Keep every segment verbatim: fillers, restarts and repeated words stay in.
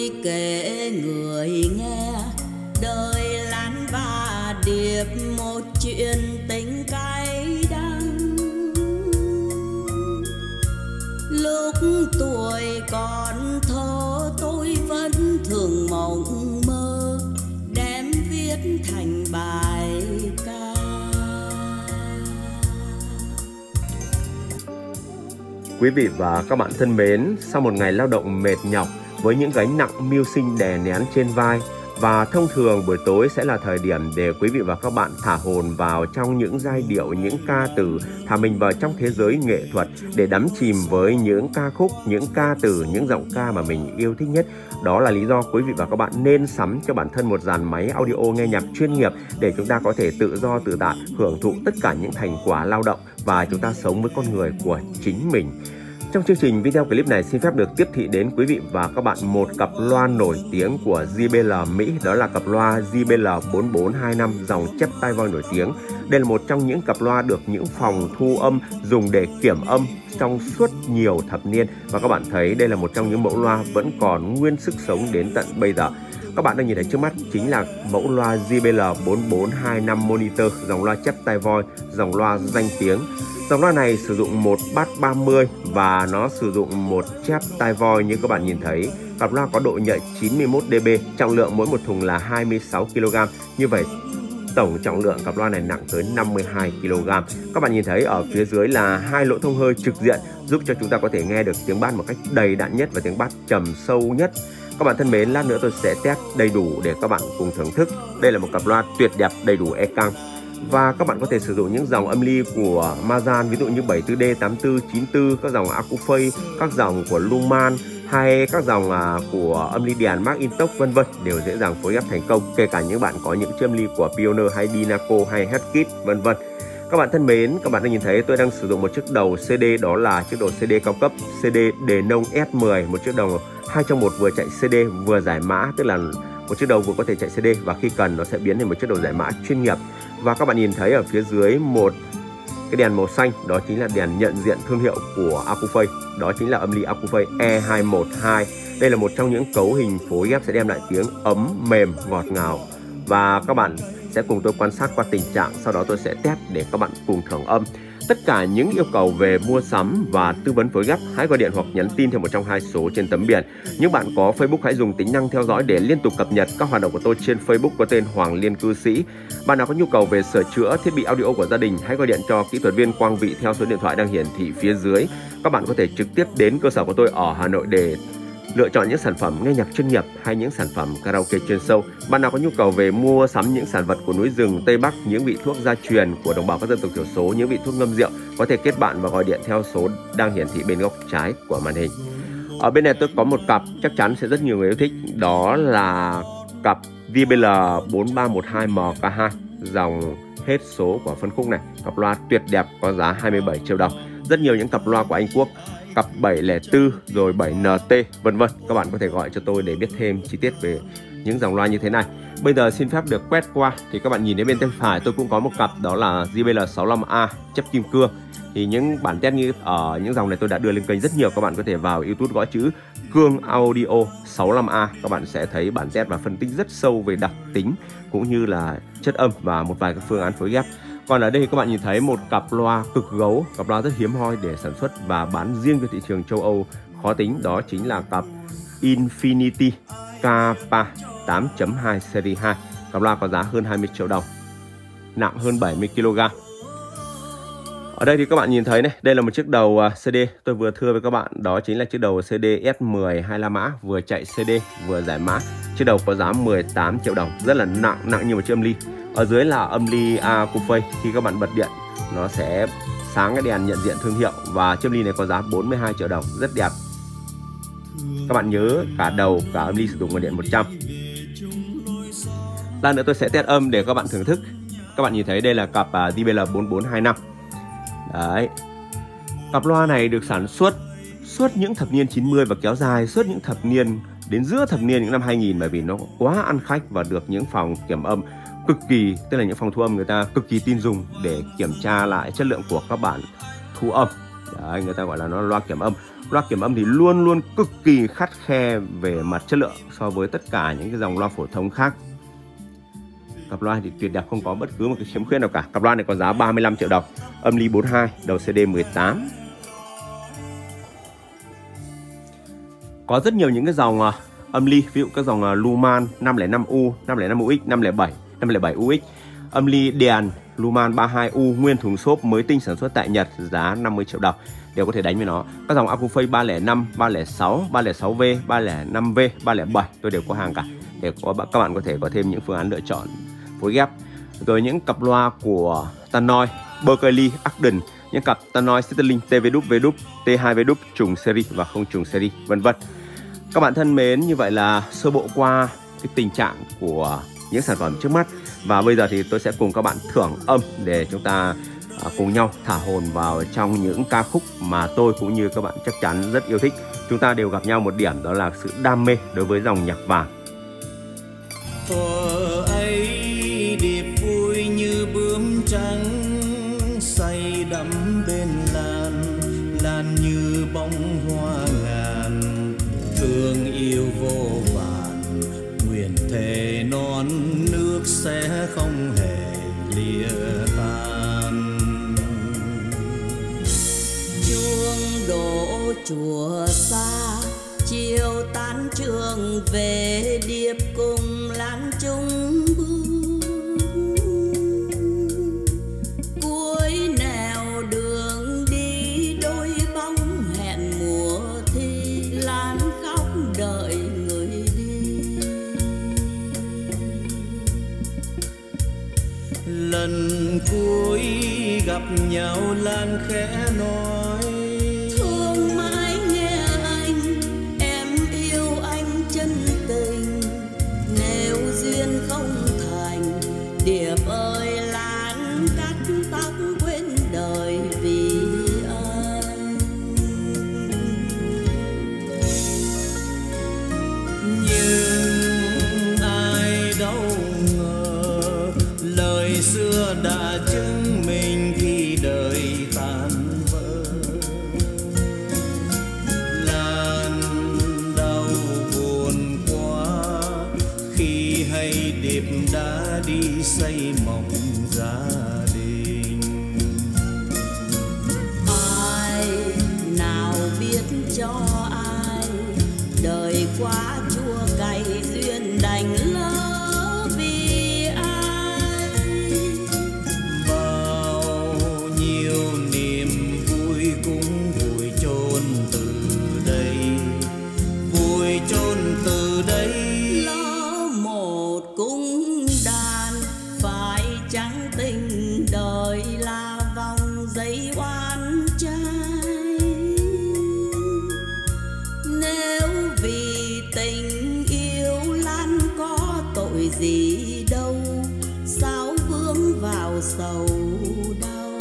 kể người nghe đời lan và điệp một chuyện tình cay đắng. Lúc tuổi còn thơ tôi vẫn thường mộng mơ đem viết thành bài ca. Quý vị và các bạn thân mến, sau một ngày lao động mệt nhọc với những gánh nặng mưu sinh đè nén trên vai, và thông thường buổi tối sẽ là thời điểm để quý vị và các bạn thả hồn vào trong những giai điệu, những ca từ, thả mình vào trong thế giới nghệ thuật để đắm chìm với những ca khúc, những ca từ, những giọng ca mà mình yêu thích nhất. Đó là lý do quý vị và các bạn nên sắm cho bản thân một dàn máy audio nghe nhạc chuyên nghiệp để chúng ta có thể tự do tự tại hưởng thụ tất cả những thành quả lao động và chúng ta sống với con người của chính mình. Trong chương trình video clip này xin phép được tiếp thị đến quý vị và các bạn một cặp loa nổi tiếng của gi bê lờ Mỹ, đó là cặp loa gi bê lờ bốn bốn hai năm dòng chép tai voi nổi tiếng. Đây là một trong những cặp loa được những phòng thu âm dùng để kiểm âm trong suốt nhiều thập niên, và các bạn thấy đây là một trong những mẫu loa vẫn còn nguyên sức sống đến tận bây giờ. Các bạn đang nhìn thấy trước mắt chính là mẫu loa gi bê lờ bốn bốn hai năm Monitor, dòng loa chép tai voi, dòng loa danh tiếng. Dòng loa này sử dụng một bass ba mươi và nó sử dụng một chép tai voi như các bạn nhìn thấy. Cặp loa có độ nhạy chín mươi mốt đê bê, trọng lượng mỗi một thùng là hai mươi sáu ki lô gam. Như vậy tổng trọng lượng cặp loa này nặng tới năm mươi hai ki lô gam. Các bạn nhìn thấy ở phía dưới là hai lỗ thông hơi trực diện giúp cho chúng ta có thể nghe được tiếng bass một cách đầy đặn nhất và tiếng bass trầm sâu nhất. Các bạn thân mến, lát nữa tôi sẽ test đầy đủ để các bạn cùng thưởng thức. Đây là một cặp loa tuyệt đẹp, đầy đủ e căng. Và các bạn có thể sử dụng những dòng âm ly của Mazan, ví dụ như bảy tư D, tám tư, chín tư, các dòng Acouphase, các dòng của Luman hay các dòng của âm ly đèn McIntosh vân vân đều dễ dàng phối ghép thành công, kể cả những bạn có những chiếc âm ly của Pioneer hay Dinaco hay Heskit vân vân. Các bạn thân mến, các bạn đang nhìn thấy tôi đang sử dụng một chiếc đầu xê đê, đó là chiếc đầu xê đê cao cấp xê đê đề nông S mười, một chiếc đầu hai trong một vừa chạy xê đê vừa giải mã, tức là một chiếc đầu vừa có thể chạy xê đê và khi cần nó sẽ biến thành một chiếc đầu giải mã chuyên nghiệp. Và các bạn nhìn thấy ở phía dưới một cái đèn màu xanh, đó chính là đèn nhận diện thương hiệu của Acouphase, đó chính là âm ly Acouphase E hai một hai. Đây là một trong những cấu hình phối ghép sẽ đem lại tiếng ấm, mềm, ngọt ngào. Và các bạn sẽ cùng tôi quan sát qua tình trạng, sau đó tôi sẽ test để các bạn cùng thưởng âm. Tất cả những yêu cầu về mua sắm và tư vấn phối ghép hãy gọi điện hoặc nhắn tin theo một trong hai số trên tấm biển. Những bạn có Facebook hãy dùng tính năng theo dõi để liên tục cập nhật các hoạt động của tôi trên Facebook có tên Hoàng Liên Cư Sĩ. Bạn nào có nhu cầu về sửa chữa thiết bị audio của gia đình hãy gọi điện cho kỹ thuật viên Quang Vị theo số điện thoại đang hiển thị phía dưới. Các bạn có thể trực tiếp đến cơ sở của tôi ở Hà Nội để lựa chọn những sản phẩm nghe nhạc chuyên nghiệp hay những sản phẩm karaoke chuyên sâu. Bạn nào có nhu cầu về mua sắm những sản vật của núi rừng Tây Bắc, những vị thuốc gia truyền của đồng bào các dân tộc thiểu số, những vị thuốc ngâm rượu, có thể kết bạn và gọi điện theo số đang hiển thị bên góc trái của màn hình. Ở bên này tôi có một cặp chắc chắn sẽ rất nhiều người yêu thích, đó là cặp gi bê lờ bốn ba một hai M K hai, dòng hết số của phân khúc này. Cặp loa tuyệt đẹp có giá hai mươi bảy triệu đồng. Rất nhiều những cặp loa của Anh Quốc, cặp bảy không bốn rồi bảy N T vân vân. Các bạn có thể gọi cho tôi để biết thêm chi tiết về những dòng loa như thế này. Bây giờ xin phép được quét qua thì các bạn nhìn thấy bên tay phải tôi cũng có một cặp, đó là gi bê lờ sáu lăm A chép kim cương. Thì những bản test như ở những dòng này tôi đã đưa lên kênh rất nhiều, các bạn có thể vào YouTube gõ chữ Cương Audio sáu lăm A, các bạn sẽ thấy bản test và phân tích rất sâu về đặc tính cũng như là chất âm và một vài các phương án phối ghép. Còn ở đây các bạn nhìn thấy một cặp loa cực gấu, cặp loa rất hiếm hoi để sản xuất và bán riêng cho thị trường châu Âu khó tính, đó chính là cặp Infinity K P A tám chấm hai Series hai. Cặp loa có giá hơn hai mươi triệu đồng, nặng hơn bảy mươi ki lô gam. Ở đây thì các bạn nhìn thấy này, đây là một chiếc đầu xê đê tôi vừa thưa với các bạn, đó chính là chiếc đầu xê đê S mười hai la mã, vừa chạy xê đê vừa giải mã. Chiếc đầu có giá mười tám triệu đồng, rất là nặng, nặng như một chiếc âm ly. Ở dưới là âm ly Acouphase, khi các bạn bật điện nó sẽ sáng cái đèn nhận diện thương hiệu, và chiếc âm ly này có giá bốn mươi hai triệu đồng, rất đẹp. Các bạn nhớ cả đầu cả âm ly sử dụng nguồn điện một trăm. Lát nữa tôi sẽ test âm để các bạn thưởng thức. Các bạn nhìn thấy đây là cặp gi bê lờ bốn bốn hai năm. Đấy. Cặp loa này được sản xuất suốt những thập niên chín mươi và kéo dài suốt những thập niên đến giữa thập niên những năm hai nghìn, bởi vì nó quá ăn khách và được những phòng kiểm âm cực kỳ, tức là những phòng thu âm người ta cực kỳ tin dùng để kiểm tra lại chất lượng của các bản thu âm Đấy, người ta gọi là nó loa kiểm âm. Loa kiểm âm thì luôn luôn cực kỳ khắt khe về mặt chất lượng so với tất cả những cái dòng loa phổ thông khác. Cặp loa thì tuyệt đẹp, không có bất cứ một cái khiếm khuyết nào cả. Cặp loa này có giá ba mươi lăm triệu đồng, âm ly bốn mươi hai, đầu xê đê mười tám. Có rất nhiều những cái dòng uh, âm ly, ví dụ các dòng uh, Luman năm không năm U, năm không năm U X, năm không bảy, năm không bảy U X. Âm ly đèn Luman ba mươi hai U nguyên thùng xốp mới tinh sản xuất tại Nhật, giá năm mươi triệu đồng, đều có thể đánh với nó. Các dòng Acouphase ba không năm, ba không sáu, ba không sáu V, ba không năm V, ba không bảy tôi đều có hàng cả, để có các bạn có thể có thêm những phương án lựa chọn phối ghép. Rồi những cặp loa của Tannoy, Berkeley, Arden, những cặp Tannoy Sterling tê vê đúc, vê đúc, tê hai vê đúc trùng series và không trùng series, vân vân. Các bạn thân mến, như vậy là sơ bộ qua cái tình trạng của những sản phẩm trước mắt, và bây giờ thì tôi sẽ cùng các bạn thưởng âm để chúng ta à, cùng nhau thả hồn vào trong những ca khúc mà tôi cũng như các bạn chắc chắn rất yêu thích. Chúng ta đều gặp nhau một điểm, đó là sự đam mê đối với dòng nhạc vàng. Thuở ấy điệp vui như bướm trắng, say đắm bên lan, lan như bông hoa ngàn, thương yêu vô vàn, nguyện thề non nước sẽ không hề lìa tan. Chuông đổ chùa xa, chiều tan trường về, điệp cùng lan chung bước. Cuối nẻo đường đi, đôi bóng hẹn mùa thi, lan khóc đợi người đi. Lần cuối gặp nhau lan khẽ nói, thương mãi nghe anh, em yêu anh chân tình. Nếu duyên không thành, điệp ơi lan cắt tóc quên đời vì anh. Nhưng ai đâu ngờ lời xưa đã chứng minh khi đời tan vỡ. Lan đau buồn quá khi hay điệp đã đi xây mộng gia đình. Ai nào biết cho ai, đời quá chua cay, duyên đành lỡ vì ai. Bao nhiêu niềm vui cũng vùi chôn từ đây, vùi chôn từ đây. Lỡ một cung đàn, phải chẳng tình đời là vòng dây oan trai. Nếu vì tình yêu lan có tội gì đâu, sao vướng vào sầu đau.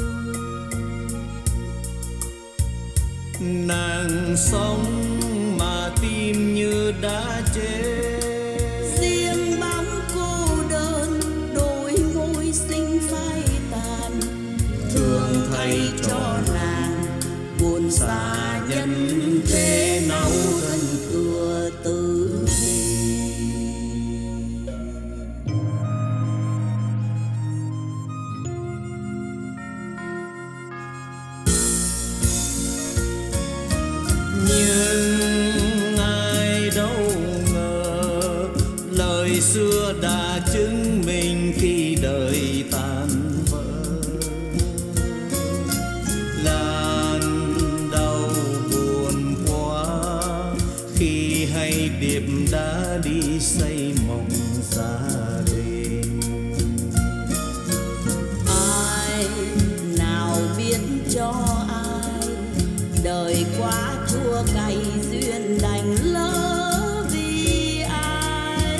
Nàng sống mà tim như đã chết, Riêng bóng cô đơn, đôi môi xinh phai tàn. Thương thay cho nàng, buồn xa nhân thế, nấu thân thừa từ bi. nhưng ai đâu ngờ lời xưa đã chứng minh khi đời tan vỡ. Lan đau buồn quá khi hay điệp đã đi xây mộng gia đình. Ai nào biết cho ai, đời quá chua cay, duyên đành lỡ vì ai.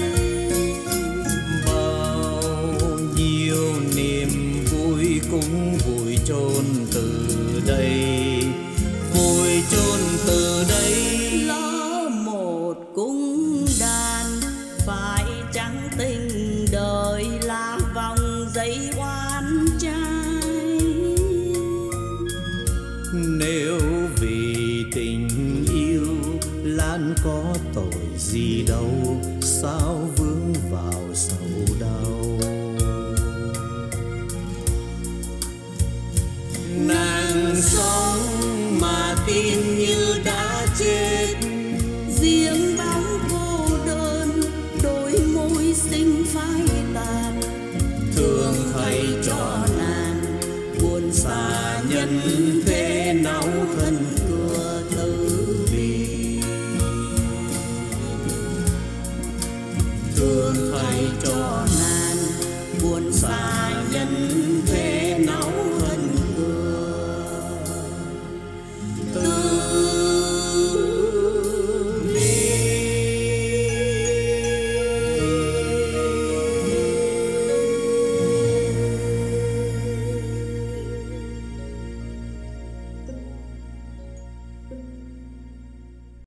Bao nhiêu niềm vui cũng vùi chôn từ đây, vùi chôn từ đây. Lỡ một cung đàn, phải chẳng tình đời là vòng dây oan trai. Lan có tội gì đâu, sao vướng vào sầu đau. Nàng sống